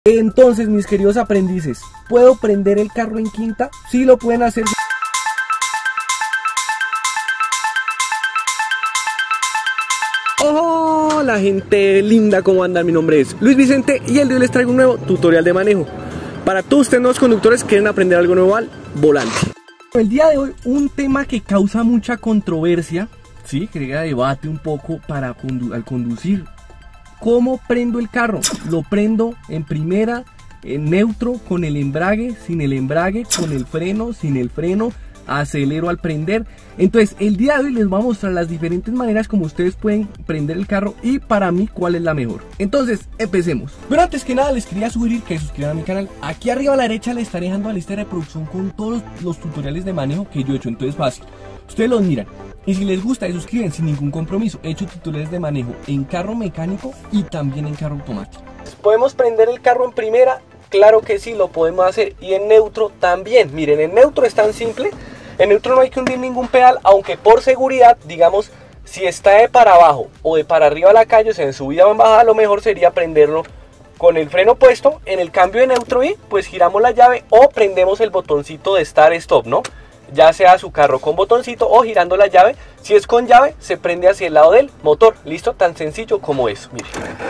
Entonces, mis queridos aprendices, ¿puedo prender el carro en quinta? Sí lo pueden hacer. Hola gente linda, ¿cómo andan? Mi nombre es Luis Vicente y el día de hoy les traigo un nuevo tutorial de manejo para todos ustedes nuevos conductores que quieren aprender algo nuevo al volante. El día de hoy un tema que causa mucha controversia, sí, que crea debate un poco al conducir. ¿Cómo prendo el carro? ¿Lo prendo en primera, en neutro, con el embrague, sin el embrague, con el freno, sin el freno, acelero al prender? Entonces el día de hoy les voy a mostrar las diferentes maneras como ustedes pueden prender el carro y para mí cuál es la mejor. Entonces empecemos. Pero antes que nada les quería sugerir que se suscriban a mi canal. Aquí arriba a la derecha les estaré dejando la lista de reproducción con todos los tutoriales de manejo que yo he hecho. Entonces fácil, ustedes los miran y si les gusta se suscriben sin ningún compromiso. He hecho tutoriales de manejo en carro mecánico y también en carro automático. ¿Podemos prender el carro en primera? Claro que sí, lo podemos hacer. Y en neutro también. Miren, en neutro es tan simple. En neutro no hay que hundir ningún pedal, aunque por seguridad, digamos, si está de para abajo o de para arriba la calle, o sea, en subida o en bajada, lo mejor sería prenderlo con el freno puesto. En el cambio de neutro y pues giramos la llave o prendemos el botoncito de Start Stop, ¿no? Ya sea su carro con botoncito o girando la llave. Si es con llave, se prende hacia el lado del motor. ¿Listo? Tan sencillo como eso. Miren.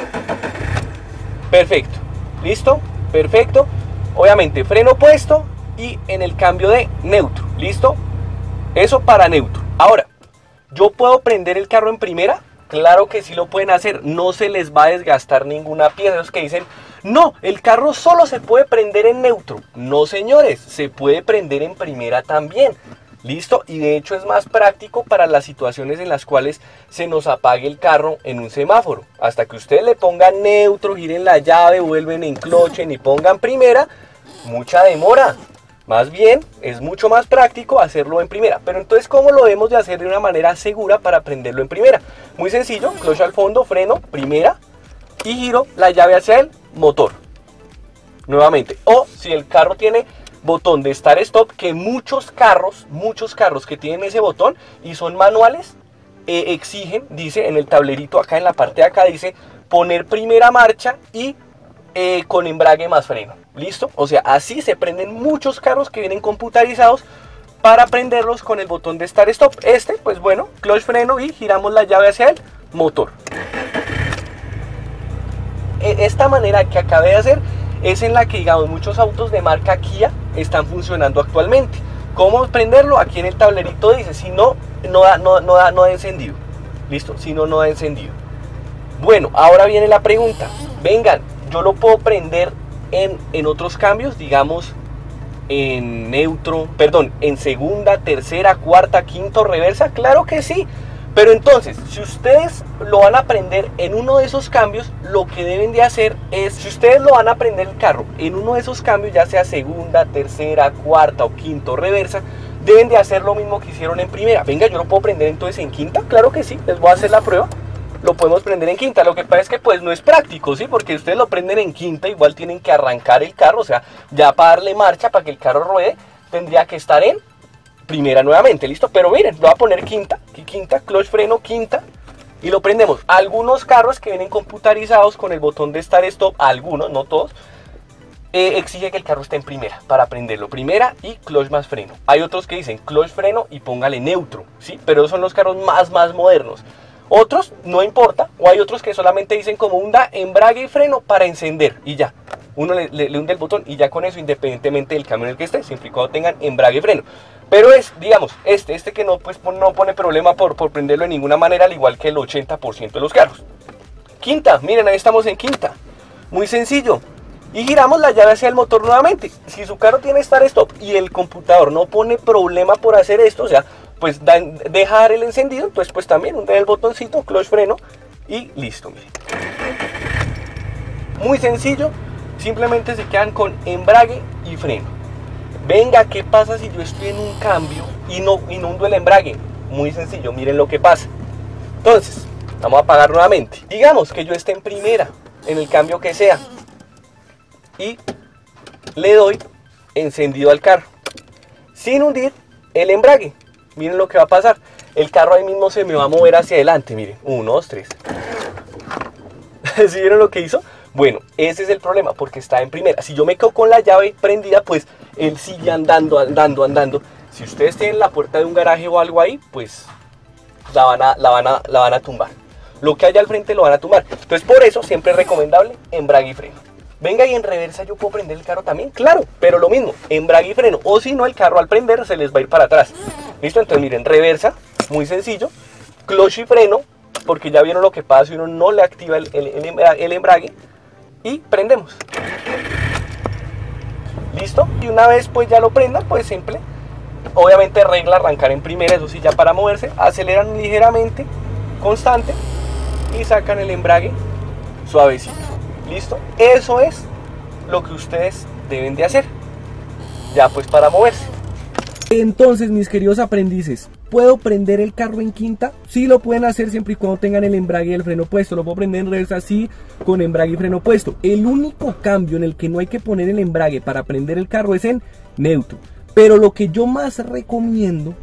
Perfecto. ¿Listo? Perfecto. Obviamente freno puesto y en el cambio de neutro. ¿Listo? Eso para neutro. Ahora, ¿yo puedo prender el carro en primera? Claro que sí lo pueden hacer. No se les va a desgastar ninguna pieza. Los que dicen, no, el carro solo se puede prender en neutro. No, señores, se puede prender en primera también. ¿Listo? Y de hecho es más práctico para las situaciones en las cuales se nos apague el carro en un semáforo. Hasta que ustedes le pongan neutro, giren la llave, vuelven en cloche y pongan primera, mucha demora. Más bien, es mucho más práctico hacerlo en primera. Pero entonces, ¿cómo lo debemos de hacer de una manera segura para prenderlo en primera? Muy sencillo, cloche al fondo, freno, primera y giro la llave hacia el motor. Nuevamente. O si el carro tiene botón de Start Stop, que muchos carros que tienen ese botón y son manuales, exigen, dice en el tablerito acá en la parte de acá, dice poner primera marcha y con embrague más freno. ¿Listo? O sea, así se prenden muchos carros que vienen computarizados para prenderlos con el botón de Start Stop. Pues bueno, clutch, freno y giramos la llave hacia el motor. Esta manera que acabé de hacer es en la que, digamos, muchos autos de marca Kia están funcionando actualmente. ¿Cómo prenderlo? Aquí en el tablerito dice, si no, no da encendido. ¿Listo? Si no, no da encendido. Bueno, ahora viene la pregunta. Vengan, yo lo puedo prender en otros cambios, digamos en neutro, perdón, en segunda, tercera, cuarta, quinto, reversa. Claro que sí. Pero entonces, si ustedes lo van a prender en uno de esos cambios, lo que deben de hacer es, si ustedes lo van a prender el carro en uno de esos cambios, ya sea segunda, tercera, cuarta o quinto, reversa, deben de hacer lo mismo que hicieron en primera. Venga, yo lo puedo prender entonces en quinta. Claro que sí, les voy a hacer la prueba. Lo podemos prender en quinta. Lo que pasa es que pues no es práctico, ¿sí? Porque ustedes lo prenden en quinta, igual tienen que arrancar el carro, o sea, ya para darle marcha, para que el carro ruede, tendría que estar en primera nuevamente, ¿listo? Pero miren, lo voy a poner quinta, clutch, freno, quinta, y lo prendemos. Algunos carros que vienen computarizados con el botón de Start Stop, algunos, no todos, exige que el carro esté en primera para prenderlo. Primera y clutch más freno. Hay otros que dicen clutch, freno y póngale neutro, ¿sí? Pero esos son los carros más modernos. Otros no importa, o hay otros que solamente dicen como hunda embrague y freno para encender y ya. Uno le hunde el botón y ya con eso, independientemente del cambio en el que esté, siempre y cuando tengan embrague y freno. Pero es, digamos, este que no, pues, no pone problema por prenderlo de ninguna manera, al igual que el 80% de los carros. Quinta, miren, ahí estamos en quinta. Muy sencillo. Y giramos la llave hacia el motor nuevamente. Si su carro tiene Start Stop y el computador no pone problema por hacer esto, o sea, pues deja dar el encendido, entonces pues también hunde el botoncito, clutch, freno y listo, miren. Muy sencillo, simplemente se quedan con embrague y freno. Venga, ¿qué pasa si yo estoy en un cambio y no hundo el embrague? Muy sencillo, miren lo que pasa. Entonces, vamos a apagar nuevamente. Digamos que yo esté en primera, en el cambio que sea, y le doy encendido al carro, sin hundir el embrague. Miren lo que va a pasar. El carro ahí mismo se me va a mover hacia adelante. Miren, 1, 2, 3. ¿Sí vieron lo que hizo? Bueno, ese es el problema, porque está en primera. Si yo me quedo con la llave prendida, pues él sigue andando. Si ustedes tienen la puerta de un garaje o algo ahí, pues la van a tumbar. Lo que haya al frente lo van a tumbar. Entonces por eso siempre es recomendable embrague y freno. Venga, y en reversa yo puedo prender el carro también, claro, pero lo mismo, embrague y freno. O si no, el carro al prender se les va a ir para atrás. ¿Listo? Entonces miren, reversa, muy sencillo. Clutch y freno, porque ya vieron lo que pasa si uno no le activa el embrague. Y prendemos. ¿Listo? Y una vez pues ya lo prendan, pues simple. Obviamente regla arrancar en primera, eso sí, ya para moverse. Aceleran ligeramente, constante, y sacan el embrague suavecito. ¿Listo? Eso es lo que ustedes deben de hacer ya pues para moverse. Entonces, mis queridos aprendices, ¿puedo prender el carro en quinta? Sí, lo pueden hacer siempre y cuando tengan el embrague y el freno puesto. Lo puedo prender en reversa así, con embrague y freno puesto. El único cambio en el que no hay que poner el embrague para prender el carro es en neutro. Pero lo que yo más recomiendo,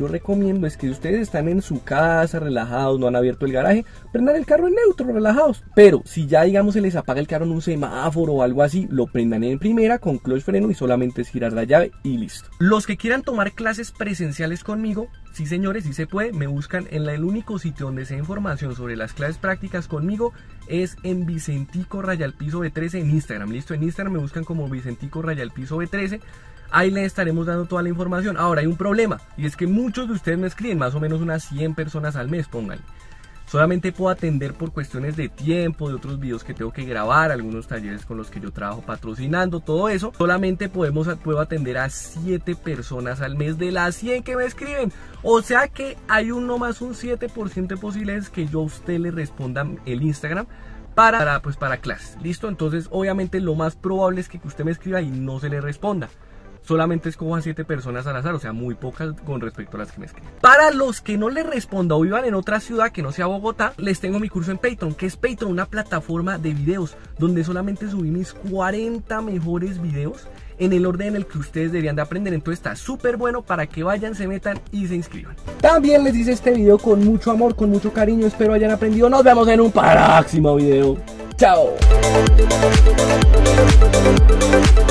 es que si ustedes están en su casa, relajados, no han abierto el garaje, prendan el carro en neutro, relajados. Pero si ya, digamos, se les apaga el carro en un semáforo o algo así, lo prendan en primera con clutch, freno, y solamente es girar la llave y listo. Los que quieran tomar clases presenciales conmigo, sí señores, sí se puede, me buscan en el único sitio donde se da información sobre las clases prácticas conmigo, es en Vicentico _piso B13 en Instagram. Listo, en Instagram me buscan como Vicentico _piso B13. Ahí les estaremos dando toda la información. Ahora hay un problema, y es que muchos de ustedes me escriben, más o menos unas 100 personas al mes, pónganle. Solamente puedo atender por cuestiones de tiempo, de otros videos que tengo que grabar, algunos talleres con los que yo trabajo patrocinando, todo eso. Solamente puedo atender a 7 personas al mes de las 100 que me escriben. O sea que hay un 7% de posibilidades que yo a usted le responda el Instagram para clases. ¿Listo? Entonces obviamente lo más probable es que usted me escriba y no se le responda. Solamente escojo a 7 personas al azar, o sea, muy pocas con respecto a las que me escriben. Para los que no les responda o vivan en otra ciudad que no sea Bogotá, les tengo mi curso en Patreon. ¿Qué es Patreon? Una plataforma de videos donde solamente subí mis 40 mejores videos en el orden en el que ustedes deberían de aprender. Entonces está súper bueno para que vayan, se metan y se inscriban. También les hice este video con mucho amor, con mucho cariño. Espero hayan aprendido. Nos vemos en un próximo video. ¡Chao!